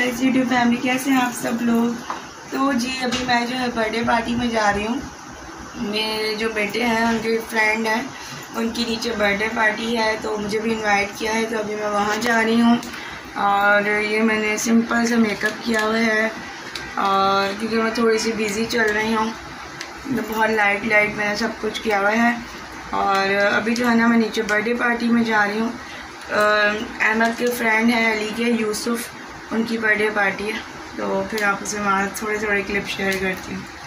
Guys YouTube family, कैसे हैं आप सब लोग। तो जी अभी मैं जो है बर्थडे पार्टी में जा रही हूँ। मेरे जो बेटे हैं उनके फ्रेंड हैं, उनकी नीचे बर्थडे पार्टी है तो मुझे भी इनवाइट किया है, तो अभी मैं वहाँ जा रही हूँ। और ये मैंने सिंपल सा मेकअप किया हुआ है और क्योंकि मैं थोड़ी सी बिज़ी चल रही हूँ तो बहुत लाइट मैंने सब कुछ किया हुआ है। और अभी जो है ना मैं नीचे बर्थडे पार्टी में जा रही हूँ। अहमद के फ्रेंड हैं, अली के, यूसुफ, उनकी बर्थडे पार्टी है, तो फिर आप उसे वहाँ थोड़े क्लिप शेयर करती हूँ।